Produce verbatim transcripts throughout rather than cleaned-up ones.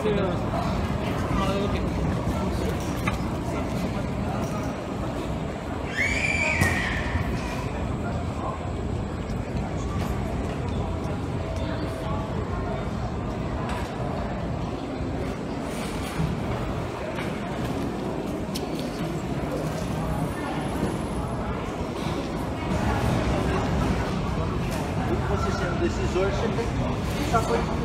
Decisor, você tem que ficar com ele.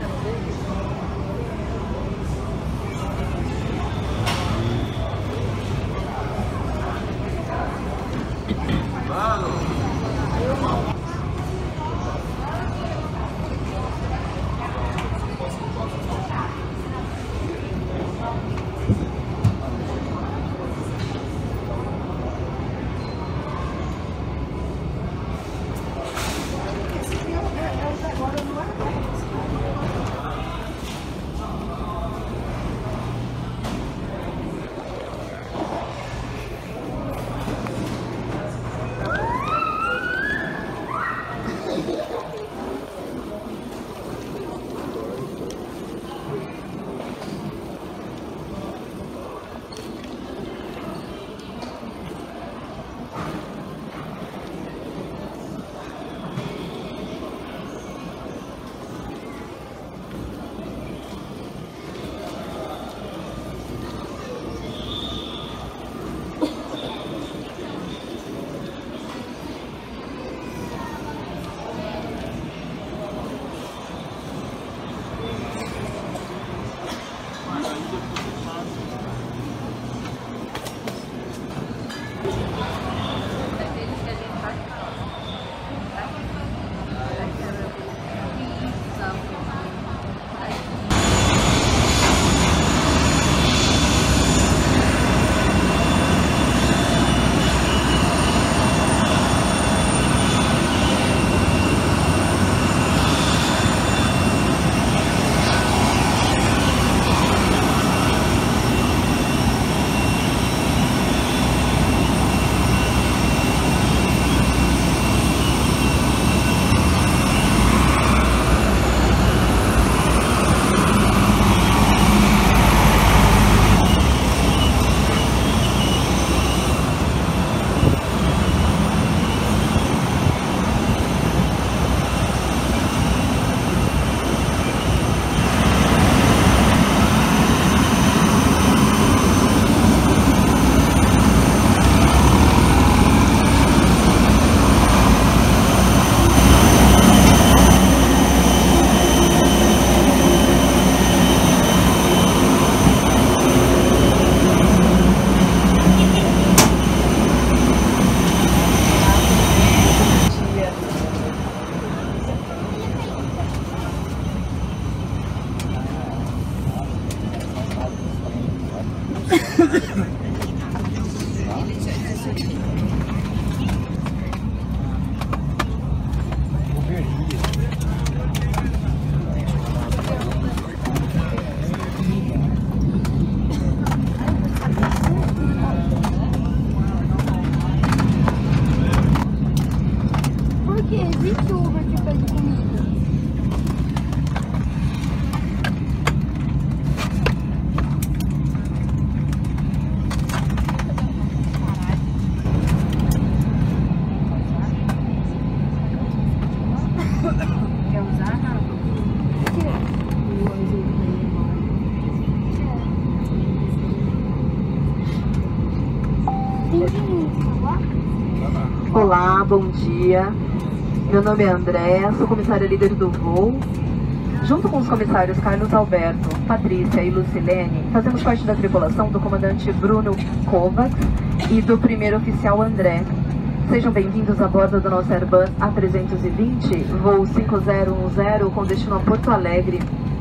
Olá, bom dia. Meu nome é Andréa, sou comissária líder do voo. Junto com os comissários Carlos Alberto, Patrícia e Lucilene, fazemos parte da tripulação do comandante Bruno Kovacs e do primeiro oficial André. Sejam bem-vindos a bordo do nosso Airbus A trezentos e vinte, voo cinco zero um zero, com destino a Porto Alegre.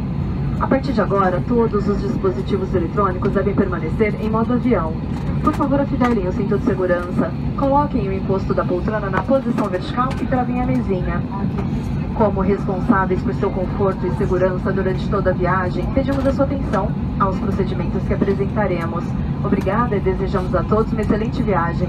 A partir de agora, todos os dispositivos eletrônicos devem permanecer em modo avião. Por favor, afivelem o cinto de segurança, coloquem o encosto da poltrona na posição vertical e travem a mesinha. Como responsáveis por seu conforto e segurança durante toda a viagem, pedimos a sua atenção aos procedimentos que apresentaremos. Obrigada e desejamos a todos uma excelente viagem.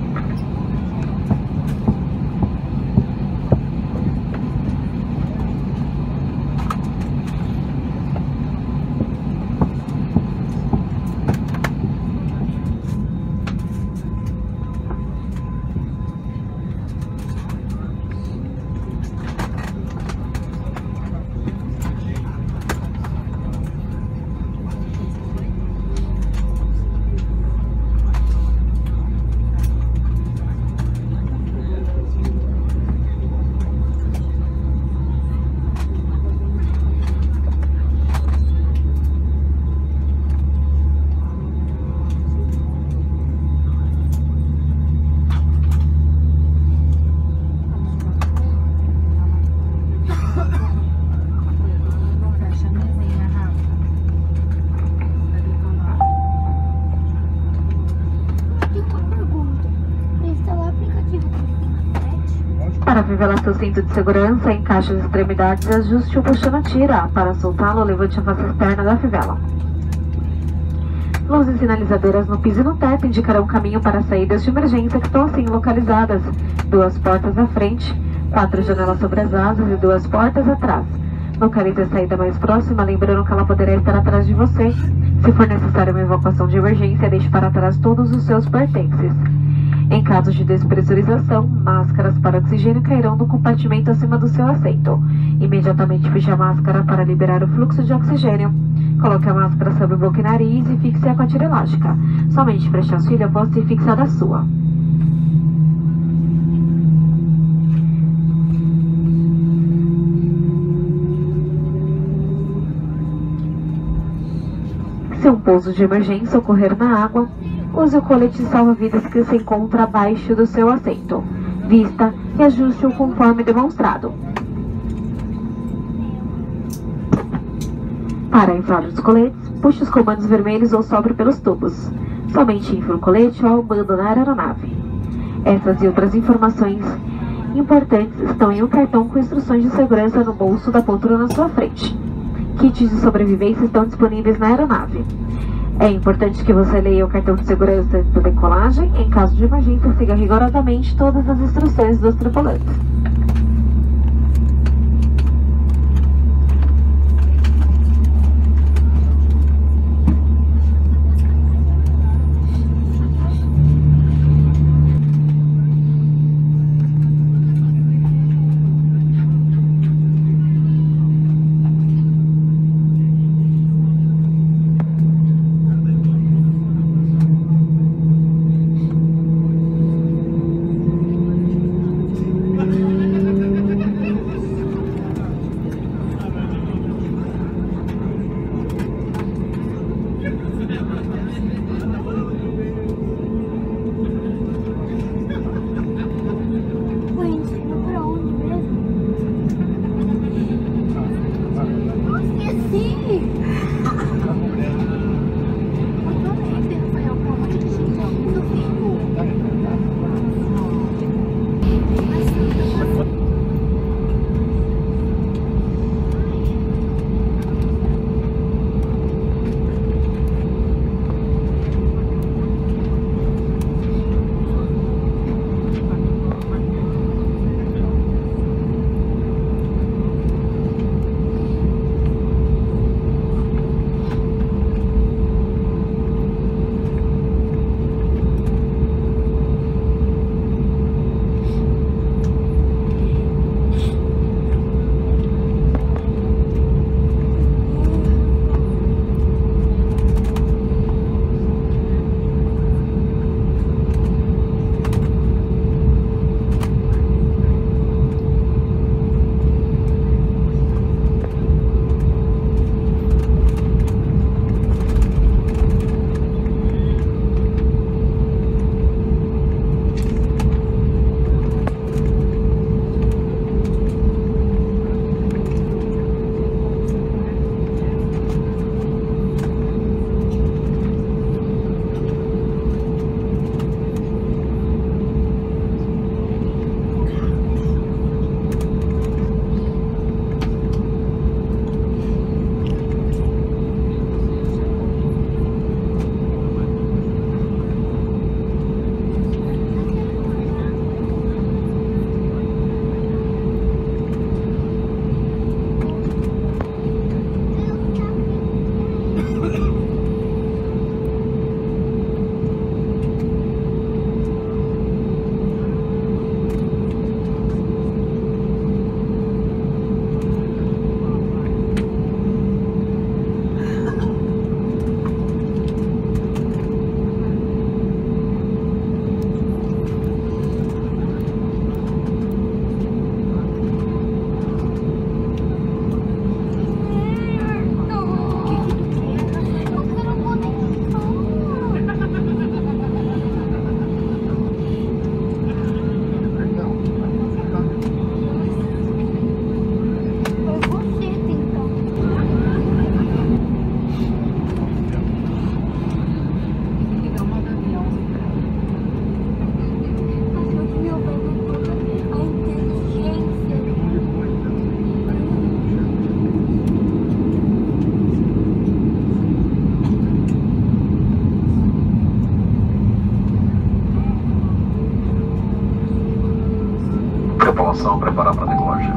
fivelar seu cinto de segurança, encaixe as extremidades e ajuste-o puxando a tira. Para soltá-lo, levante a face externa da fivela. Luzes sinalizadoras no piso e no teto indicarão o caminho para saídas de emergência que estão assim localizadas. Duas portas à frente, quatro janelas sobre as asas e duas portas atrás. Localize a saída mais próxima, lembrando que ela poderá estar atrás de você. Se for necessária uma evacuação de emergência, deixe para trás todos os seus pertences. Em caso de despressurização, máscaras para oxigênio cairão do compartimento acima do seu assento. Imediatamente feche a máscara para liberar o fluxo de oxigênio. Coloque a máscara sobre boca e nariz e fixe-a com a tira elástica. Somente preste auxílio após ter fixado a sua. Se um pouso de emergência ocorrer na água, use o colete salva-vidas que se encontra abaixo do seu assento. Vista e ajuste-o conforme demonstrado. Para inflar os coletes, puxe os comandos vermelhos ou sobre pelos tubos. Somente infle o colete ao abandonar a aeronave. Essas e outras informações importantes estão em um cartão com instruções de segurança no bolso da poltrona na sua frente. Kits de sobrevivência estão disponíveis na aeronave. É importante que você leia o cartão de segurança da decolagem. Em caso de emergência, siga rigorosamente todas as instruções dos tripulantes. tripulação preparar para a decolagem.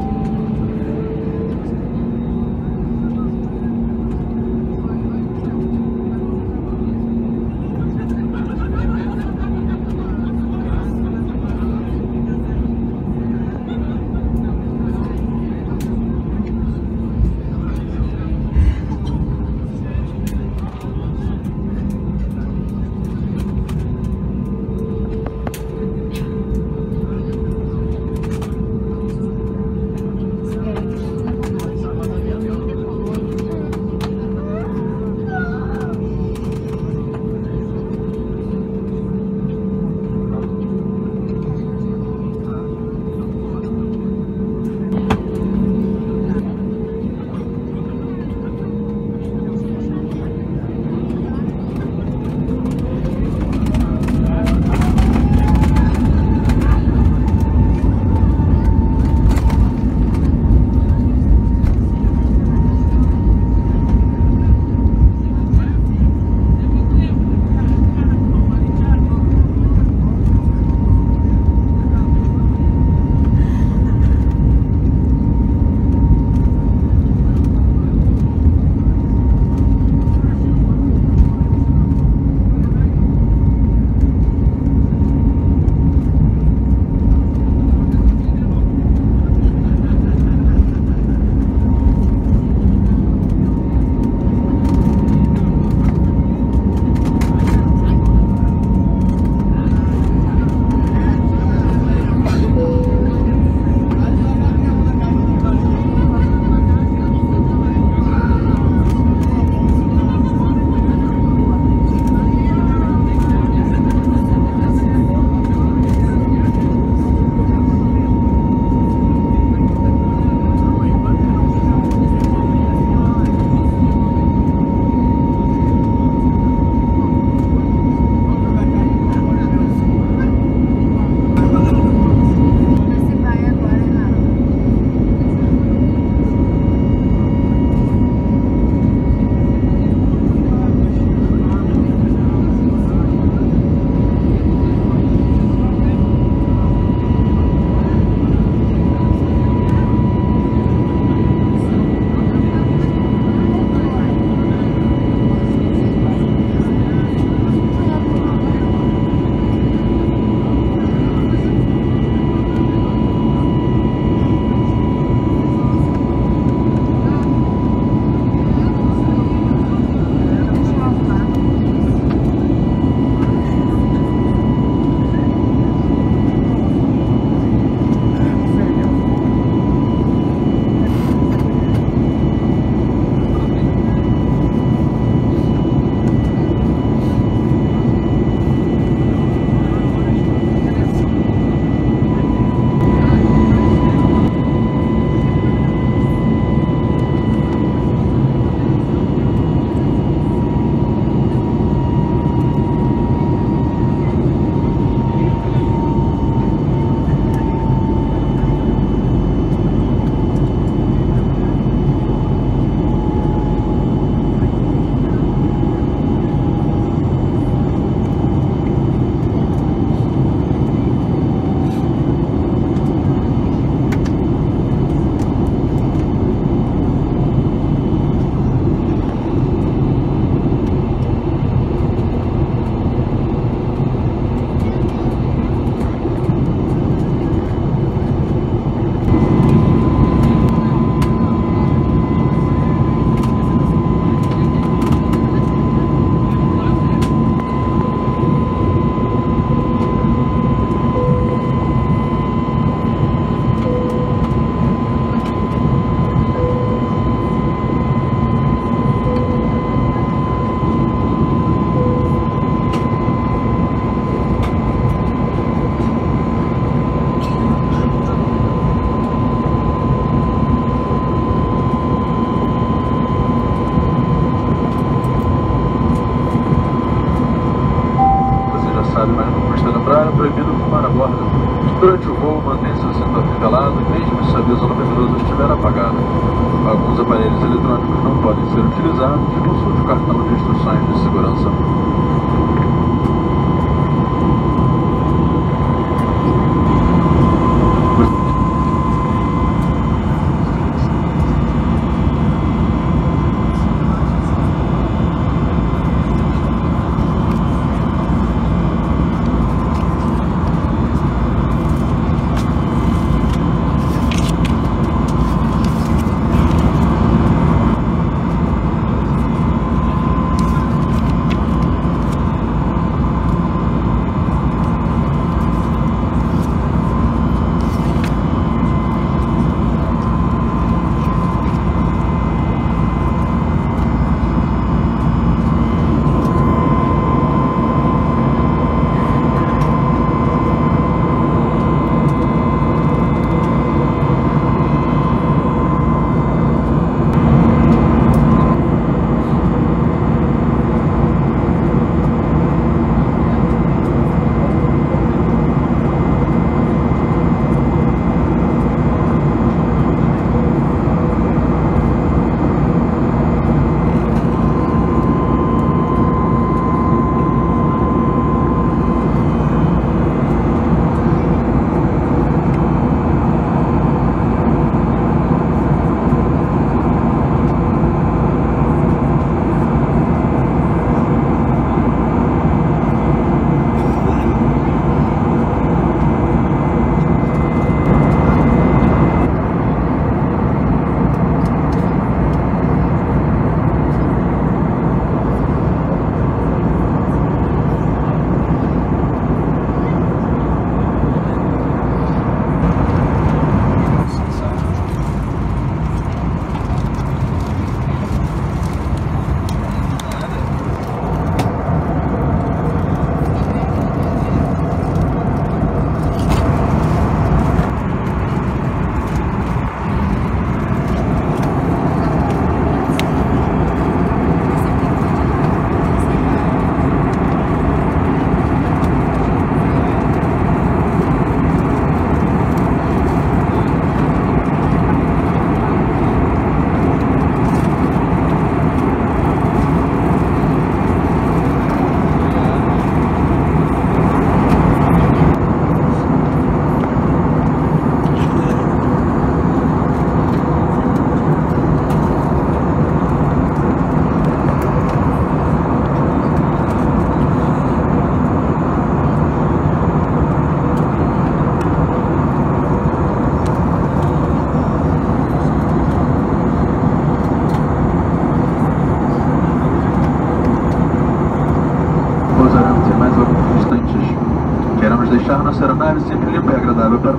Durante o voo, mantenha seu cinto afivelado, mesmo se o aviso luminoso estiver apagado. Alguns aparelhos eletrônicos não podem ser utilizados. Consulte o cartão de instruções de segurança.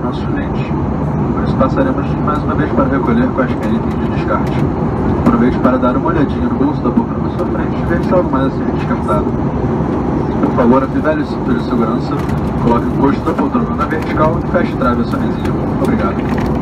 nossos clientes. Por isso passaremos mais uma vez para recolher quaisquer itens de descarte. Aproveite para dar uma olhadinha no bolso da poltrona na sua frente e ver se há algo mais a ser descartado. Por favor, afivele o cinto de segurança, coloque o encosto da poltrona na vertical e feche trave a sua mesinha. Obrigado.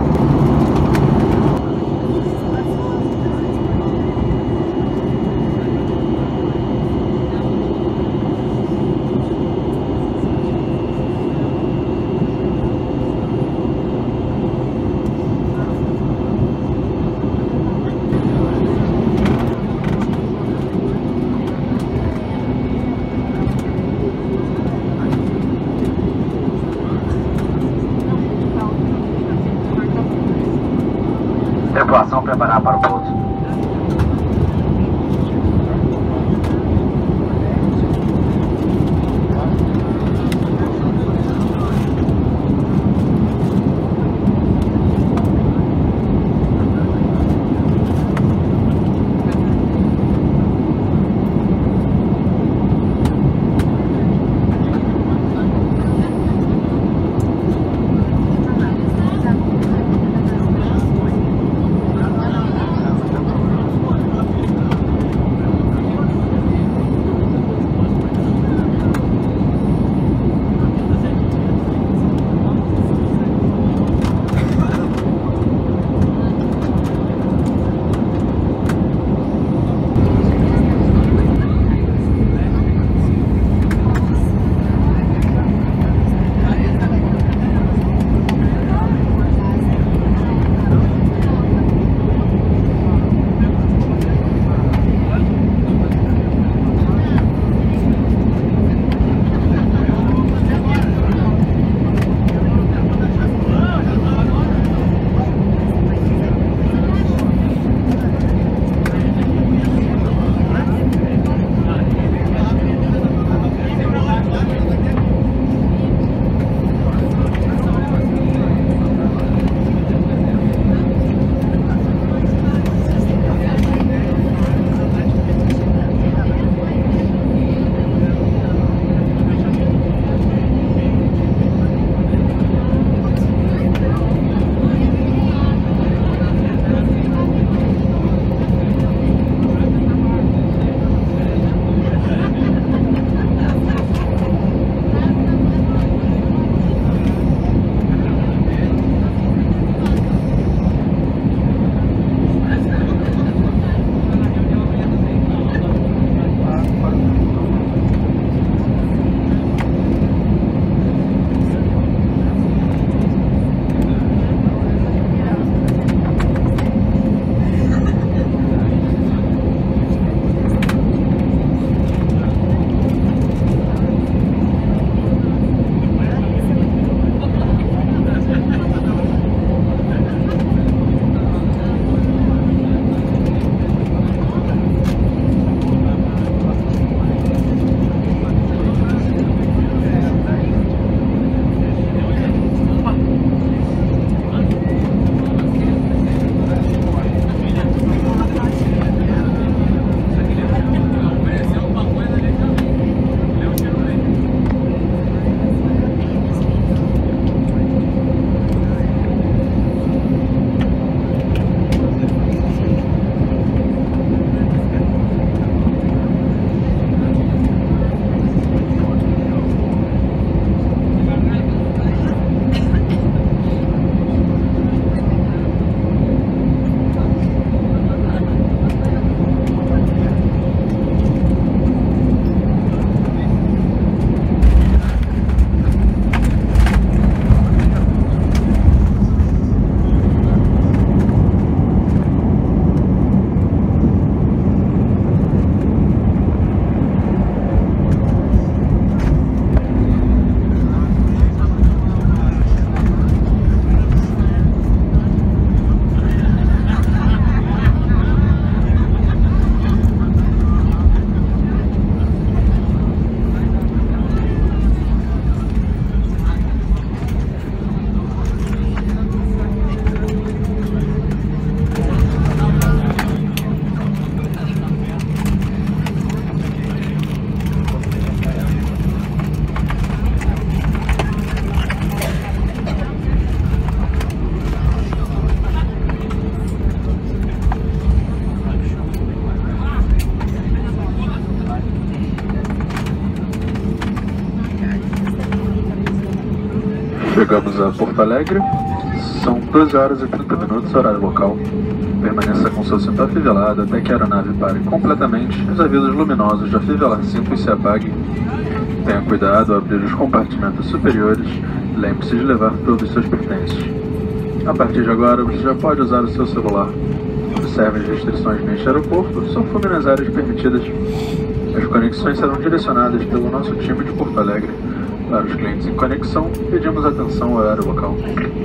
Chegamos a Porto Alegre, são doze horas e trinta minutos, horário local. Permaneça com seu cinto afivelado até que a aeronave pare completamente e os avisos luminosos de afivelar cinto se apaguem. Tenha cuidado ao abrir os compartimentos superiores, lembre-se de levar todos os seus pertences. A partir de agora, você já pode usar o seu celular. Observe as restrições neste aeroporto, só fume nas áreas permitidas. As conexões serão direcionadas pelo nosso time de Porto Alegre. Para os clientes em conexão, pedimos atenção ao horário local.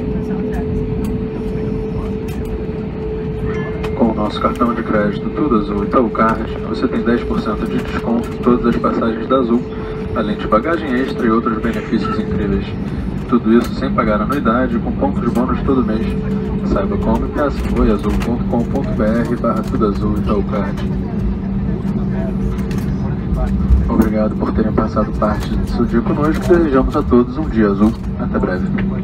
Com o nosso cartão de crédito Tudo Azul Itaú Card, você tem dez por cento de desconto em todas as passagens da Azul, além de bagagem extra e outros benefícios incríveis. Tudo isso sem pagar anuidade com pontos de bônus todo mês. Saiba como em azul ponto com ponto br barra Tudo Azul Itaú Card. Obrigado por terem passado parte do seu dia conosco. Desejamos a todos um dia azul. Até breve.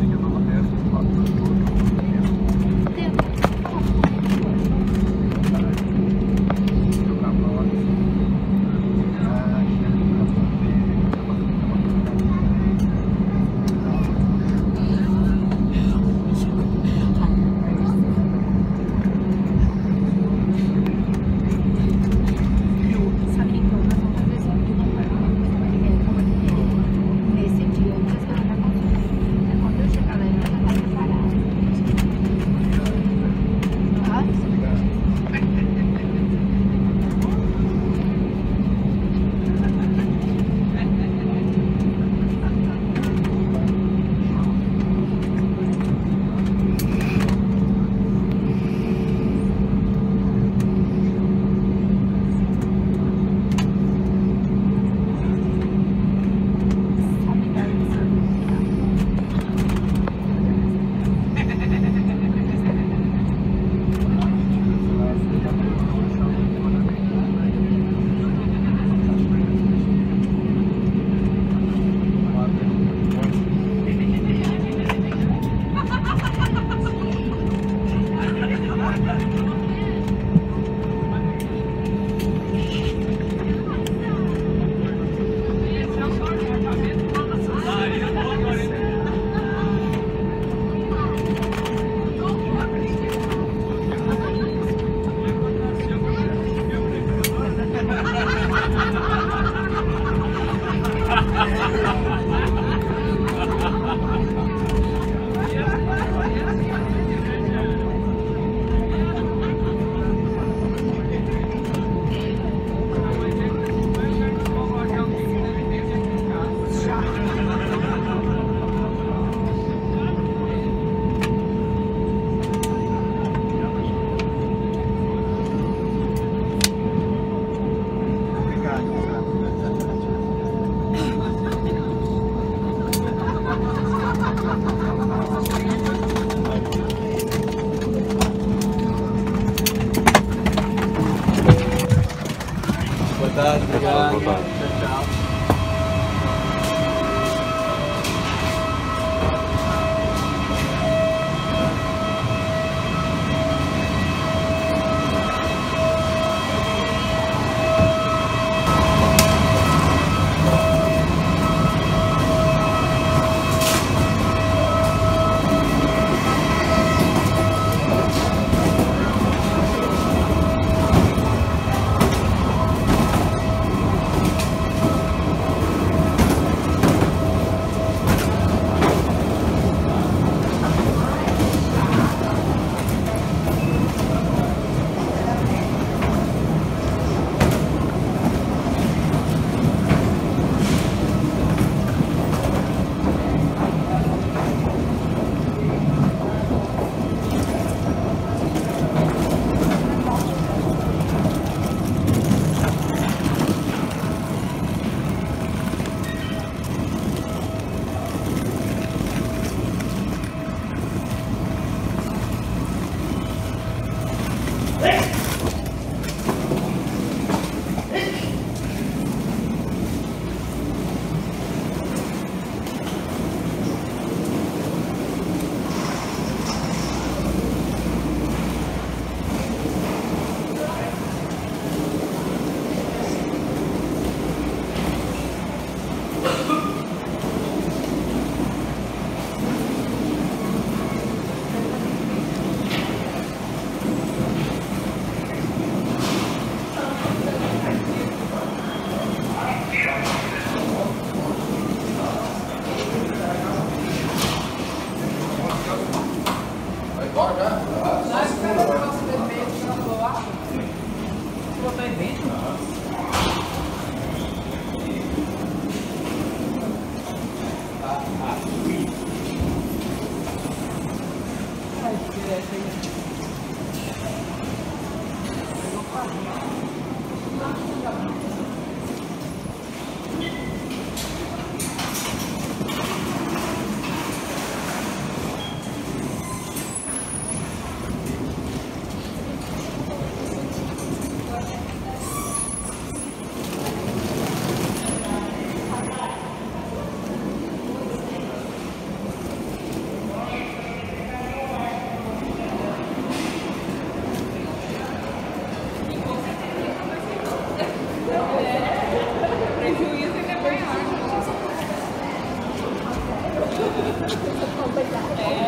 Obrigado. Tchau, tchau. outro evento. É.